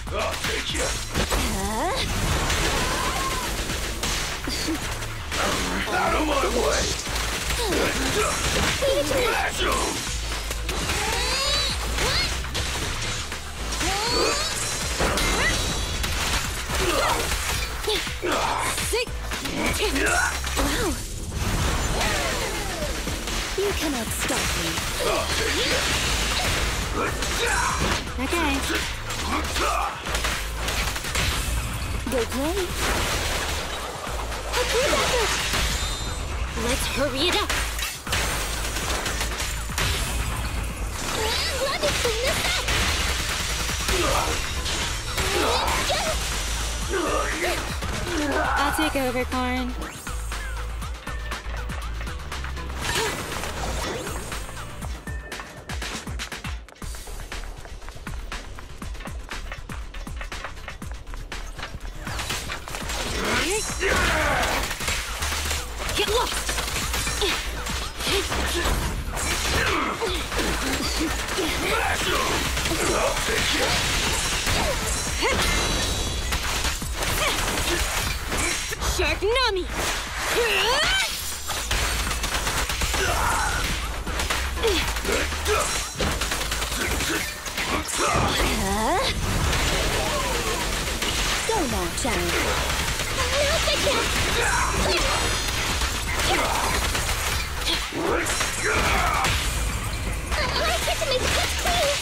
I'll take you. Out of my way! Smash him! Wow! You cannot stop me. Okay. Go play. A good effort! Let's hurry it up! Let me clean this up! I'll take over, Corn. Get lost! Shark Nami! Go now, child. No, I can't! I get to make this clean!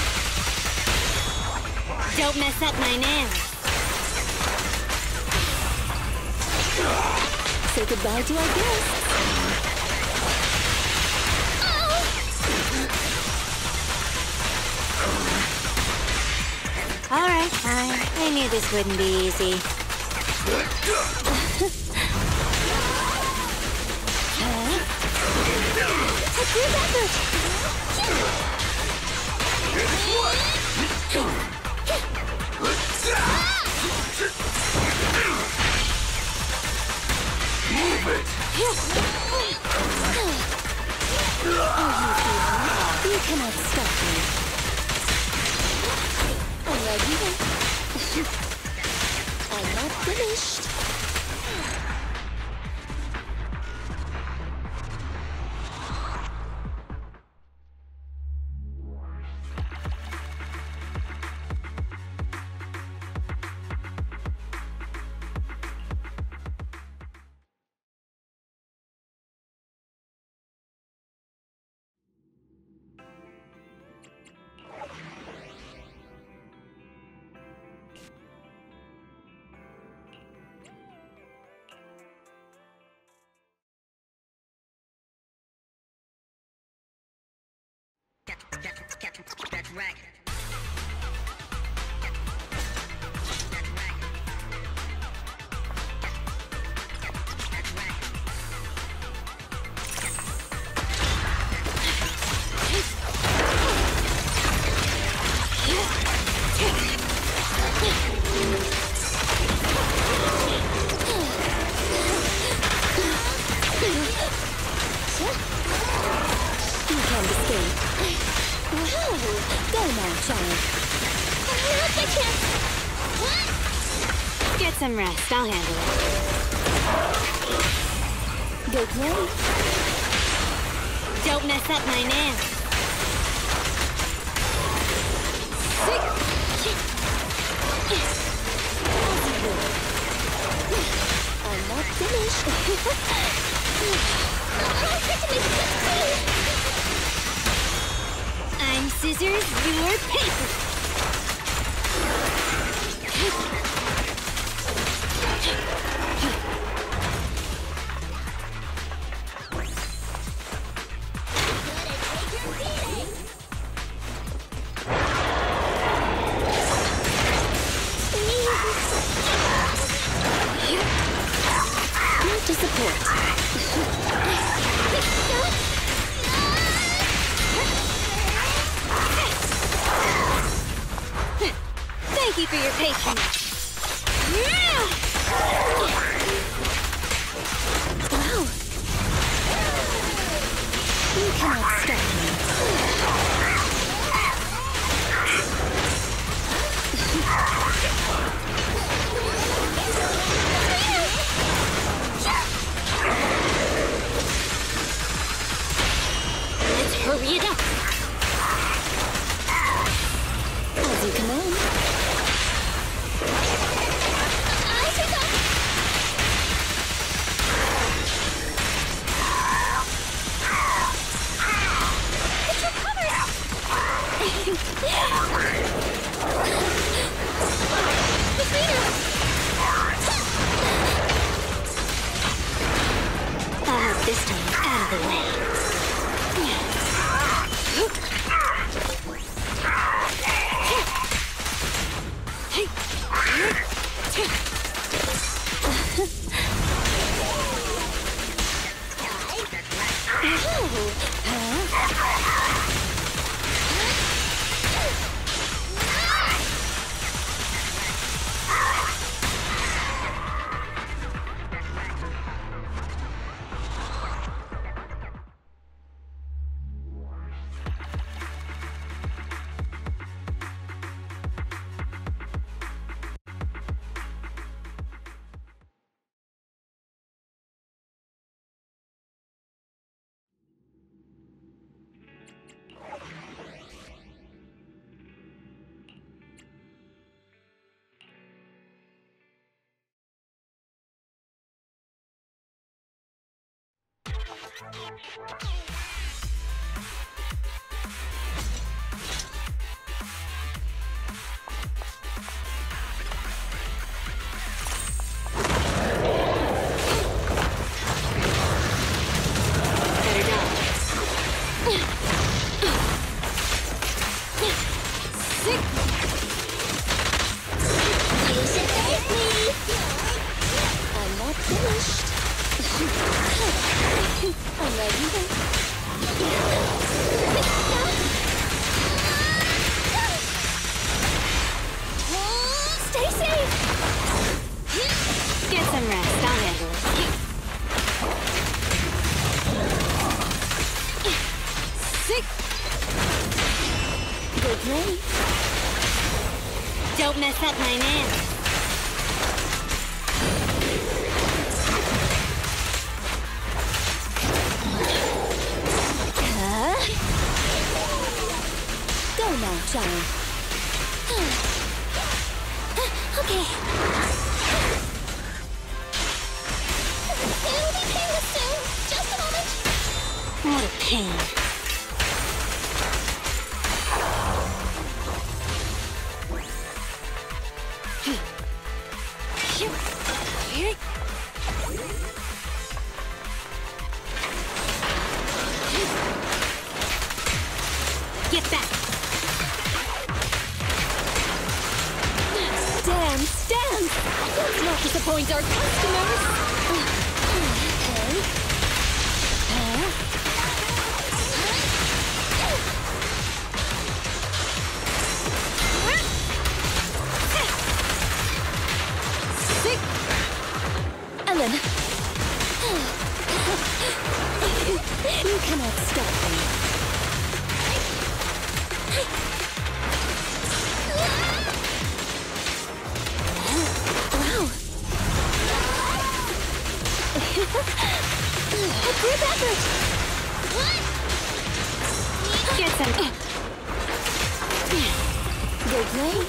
Don't mess up my nails. Say goodbye to our guests. Alright, fine. I knew this wouldn't be easy. A group effort! Move it! You cannot stop me. I'm not finished. That's right. You can't escape. Wow! Go now, child. No, I can't. Get some rest. I'll handle it. Go play. Don't mess up my nails. I'm not finished. I'm scissors, you're paper. Not to support. Thank you for your patience. Wow! You cannot stop me. Let's hurry it up. As you command. I take off. It's recovered. I'll have this time out of the way. Stay safe! Get some rest. I'll handle it. Sick. Good play. Don't mess up my nails. Go now, child. Okay. It'll be painless soon. Just a moment. What a pain. Get back! Stand! Let's not disappoint our customers! Okay. Sick! Ellen! You cannot stop me. Wow! A group effort! What? Get some. Good play.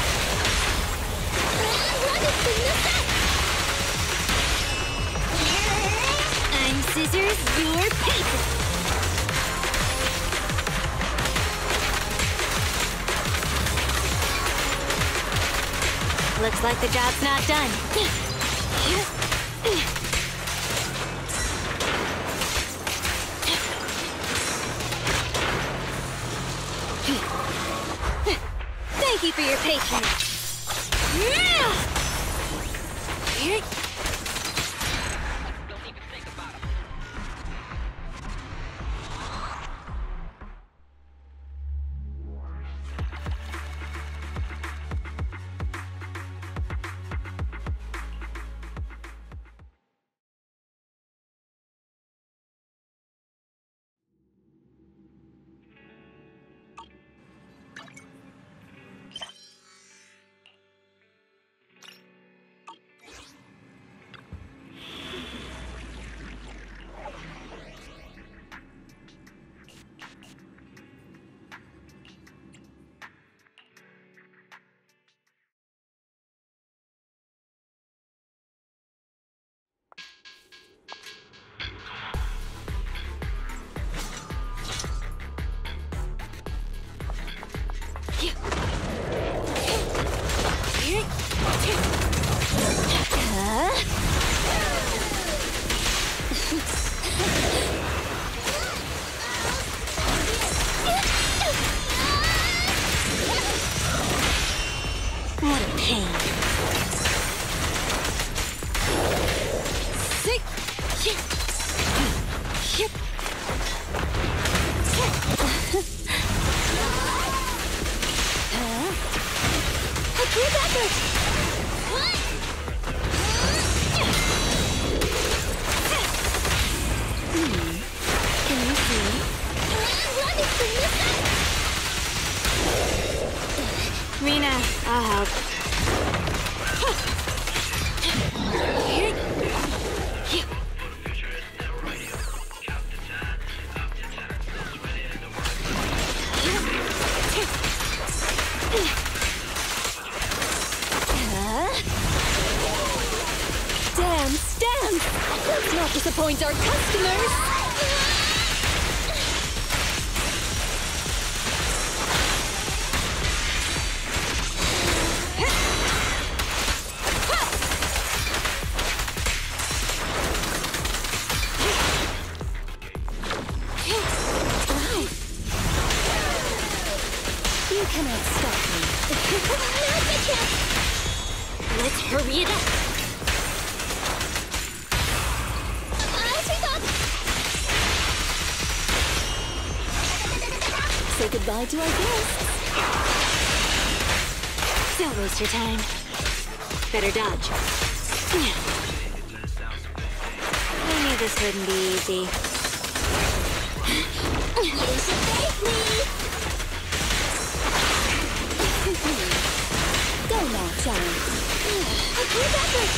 I'm scissors, you're paper. Looks like the job's not done. Thank you for your patience. A group effort! Can you see? What is the mission? Mina, I'll help. Dance! Let's not disappoint our customers! You cannot stop me. Let's hurry it up. Say goodbye to our guests. Don't waste your time. Better dodge. I knew this wouldn't be easy. You should thank me. Go now, child. A group effort.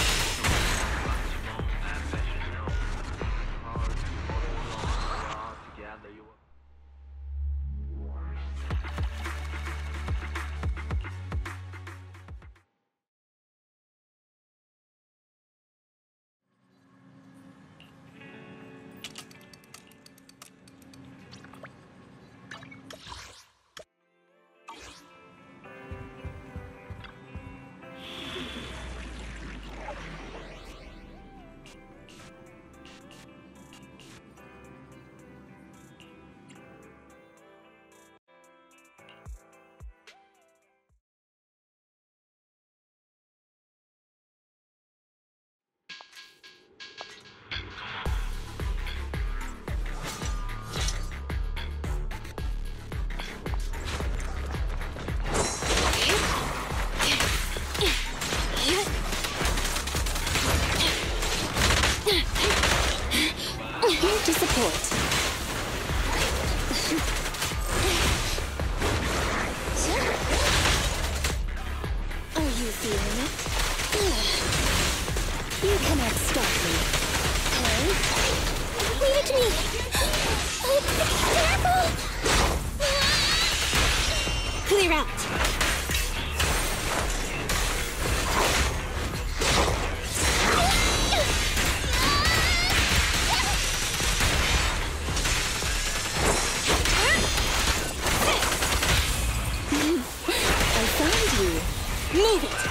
Here to support. Are you feeling it? You cannot stop me. Hey? Leave it to me! Careful! Clear out. Move it!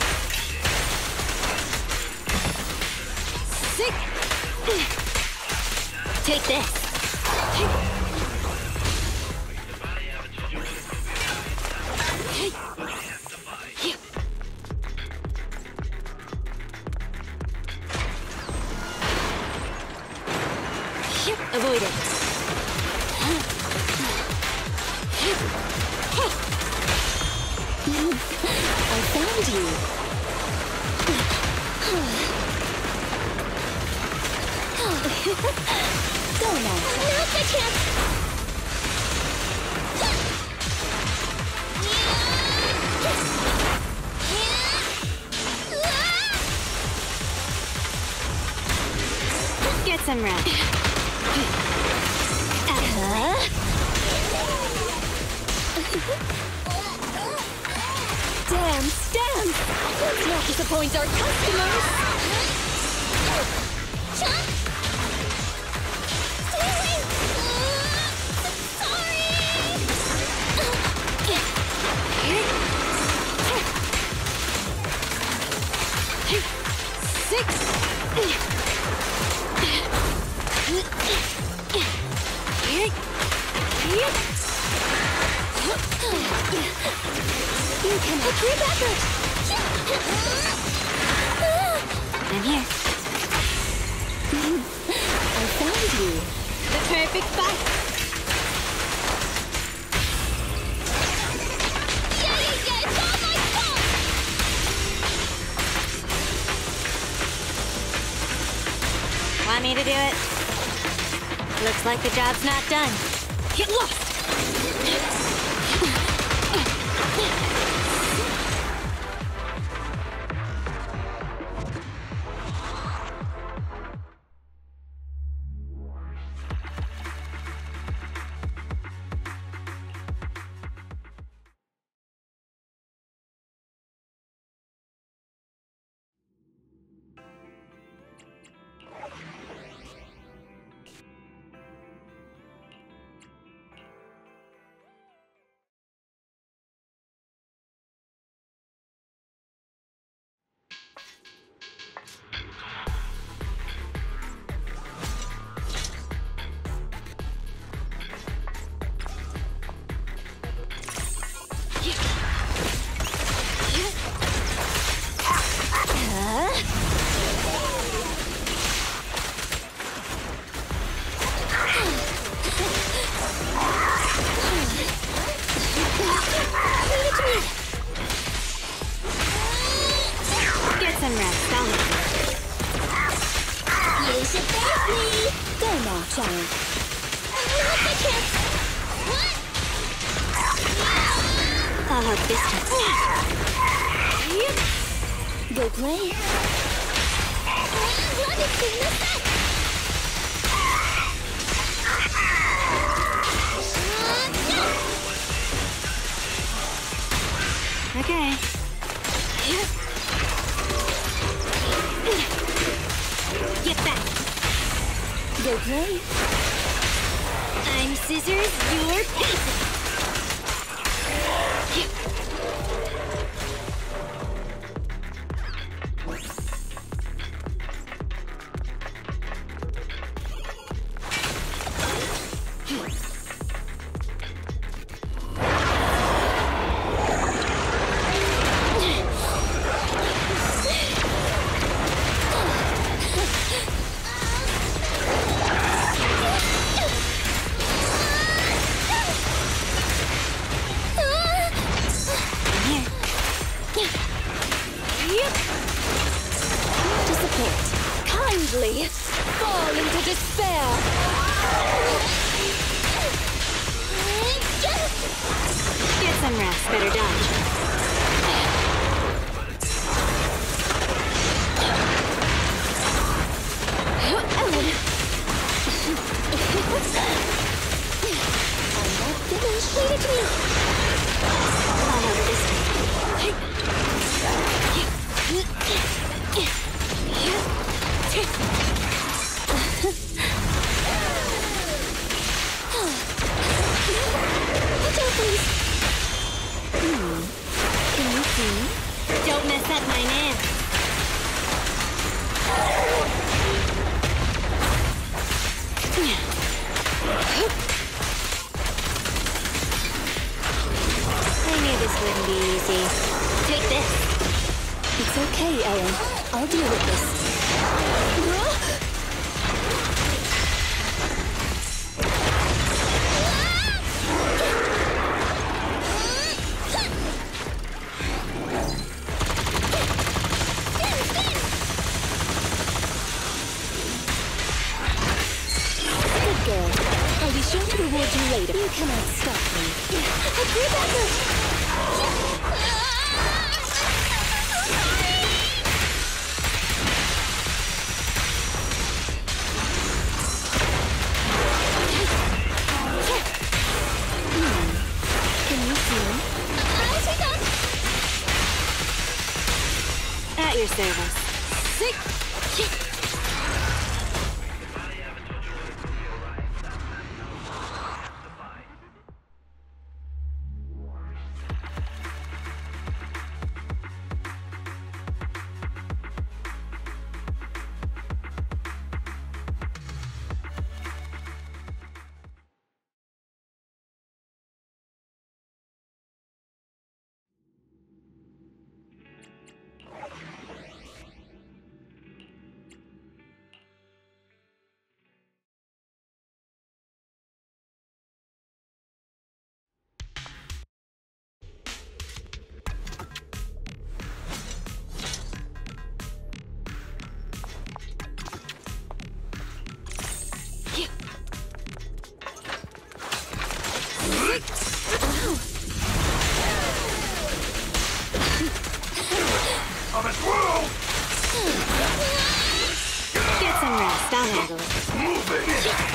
Sick! Take this! Avoid it! I found you. Go now. Now's my chance. Get some rest. Dance! Let's not disappoint our customers! Jump! Stay away! Sorry! Six! You can have group effort! I'm here. I found you. The perfect fight. Yeah, it's all my fault! me to do it? Looks like the job's not done. Get lost! Get some rest, I'll help you. You should thank me. Go now, child. Not the chance. What? I'll help this time. Go play. Let me see the set. Okay. Get back. Go play. I'm scissors, you're pieces. Kindly fall into despair. Get some rest, better dodge. I'm not finished. Leave it to me. I'll help this time. Watch out, please. Can you see? Don't mess up my nails. I knew this wouldn't be easy. Take this. It's okay, Ellen. I'll deal with this. Good girl. I'll be sure to reward you later. You cannot stop me. I'll be back. Can you see him? I'll take off. At your service. coming through! Get some rest. I'll handle it. Move it!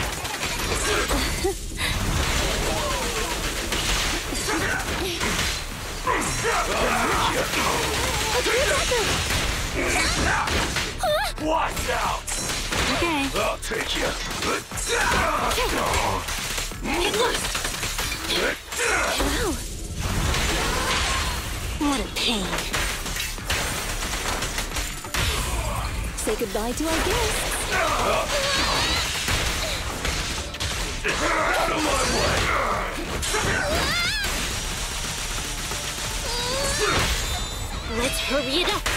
Watch out! Okay. I'll take you. Wow. What a pain. Say goodbye to our guests. Out of my way! Let's hurry it up.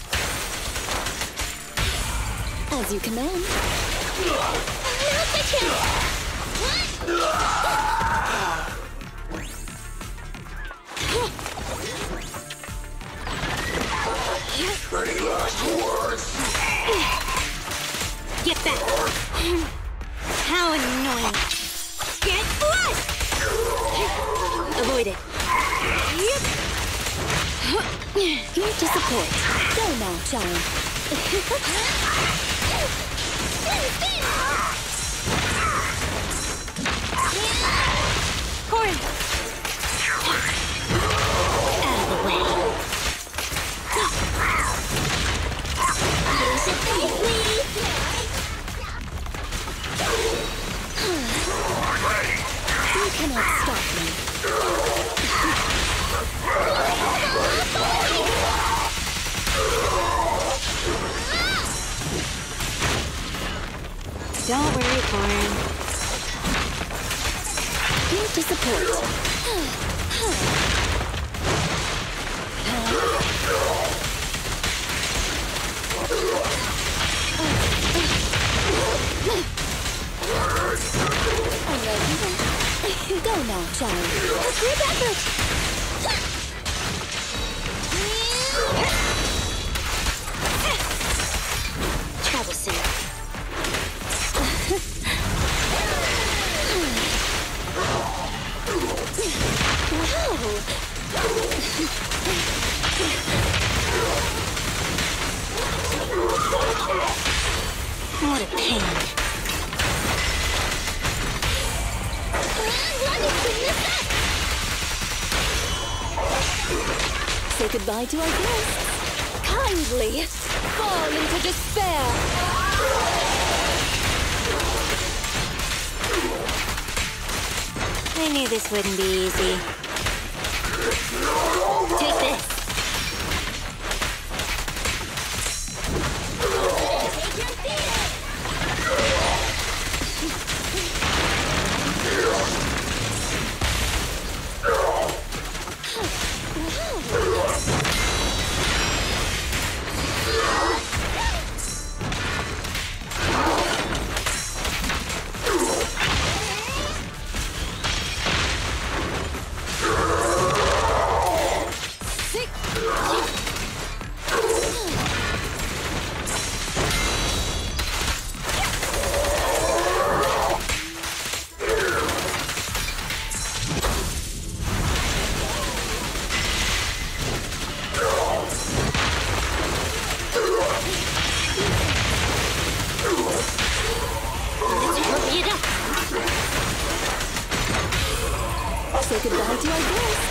As you command. Now's my chance. Any last words? Get back. How annoying. Get flushed. Avoid it. Here to support. Go now, child. Corey. Out of the way. You cannot stop me. Don't worry, Corey. Here to support. Go now, child. Group effort. Troublesome. What a pain. Say goodbye to our guests. Kindly fall into despair. I knew this wouldn't be easy. Take this. Say goodbye to our guests.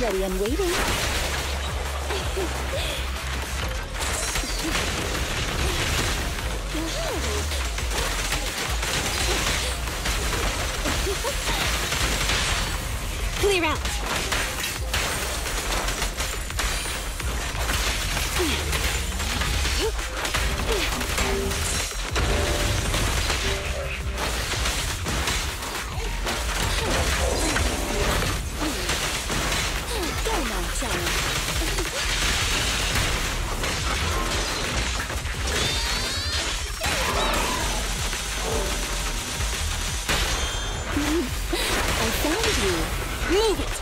ready and waiting. Clear out. Go now, child. I found you. Move it.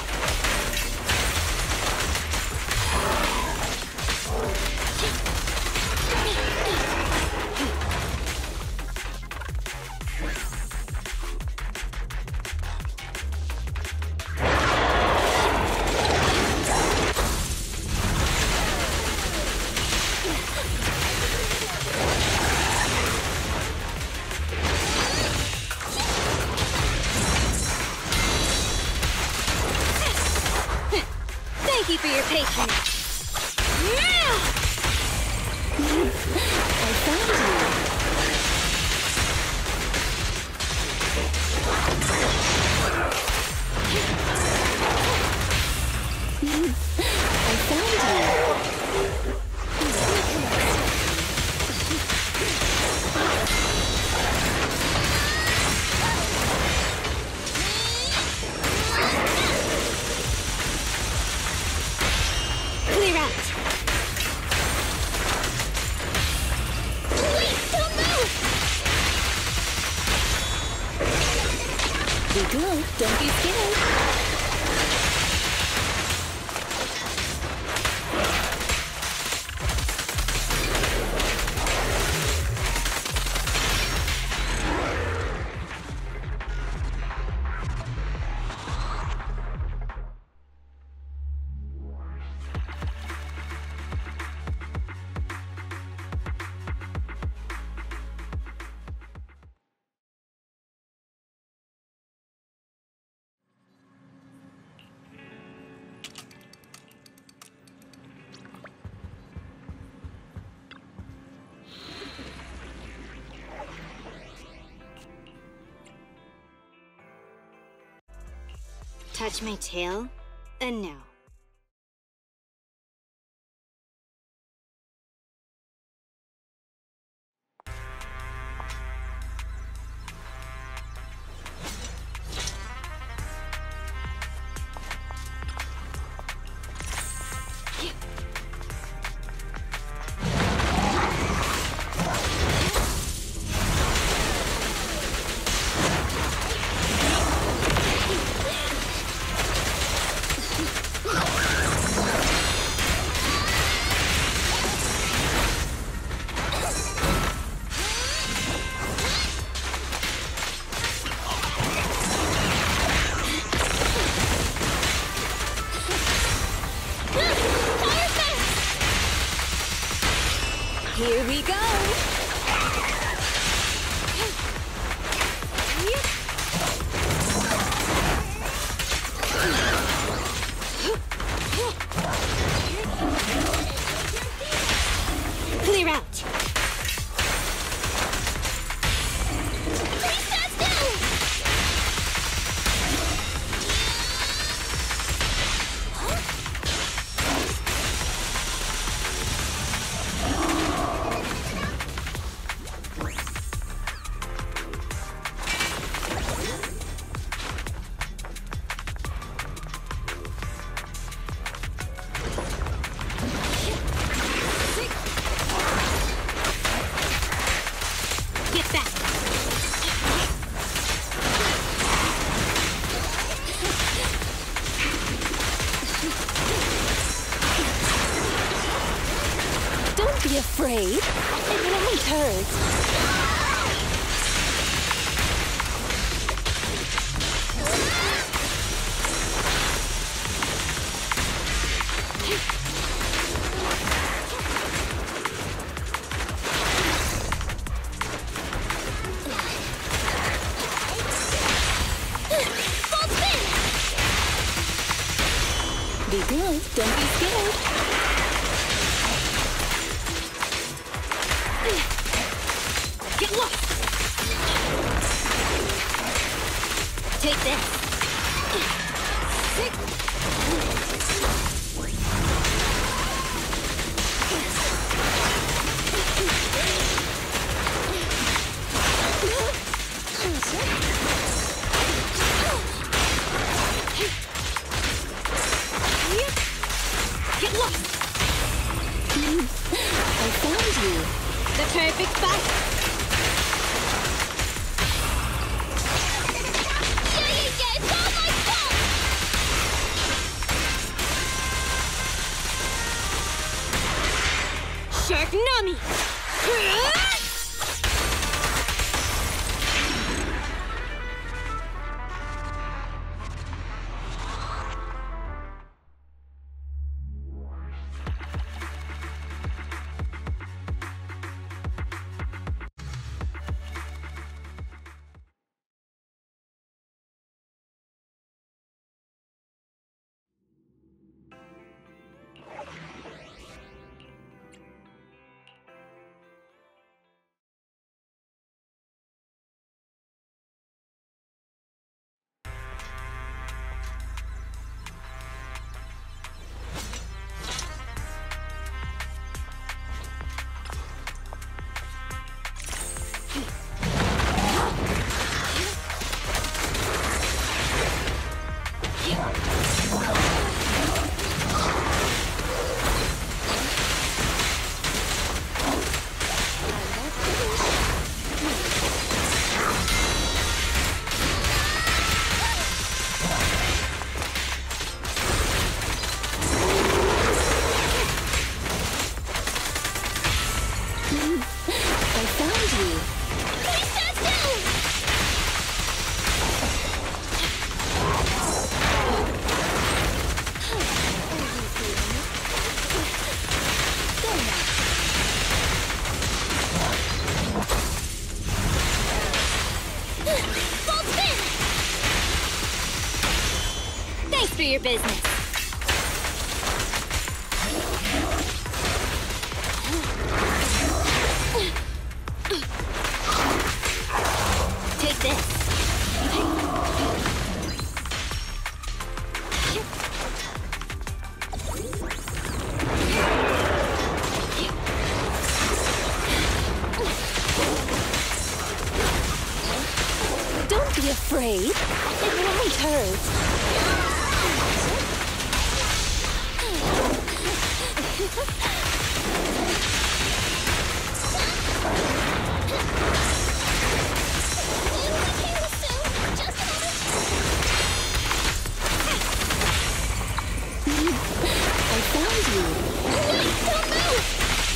Thank you for your patience. I found you. I found you. Clear out. Wait, don't move! Be good, don't be scared. Touch my tail, and no. Here we go! Clear out. Please stand still! Get back. Don't be afraid. It won't hurt. Be good. Don't be scared. Get lost! Take this. Get lost! I found you. The perfect spot. It's all my fault! Sharknami! I found you. Please stand still! Go now. Full spin! Thanks for your business. Take this. Don't be afraid. It won't hurt. I found you. Wait, don't move!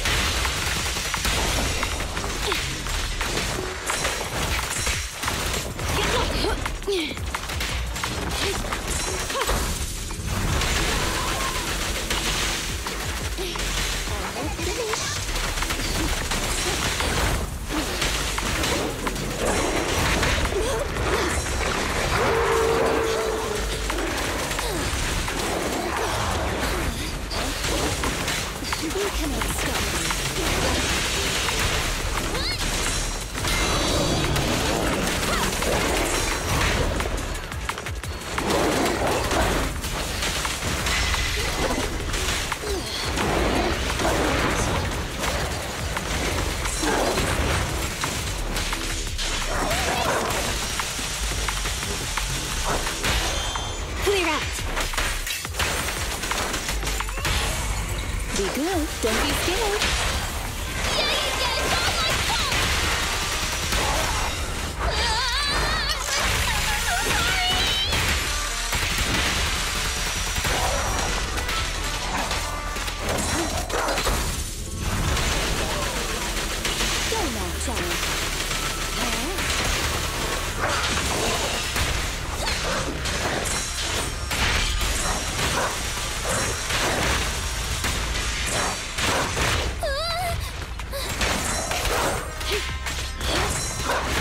You cannot stop me. Clear out. Be good. Don't be scared. Go now, child.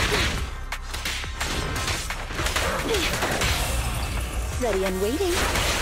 Ready and waiting.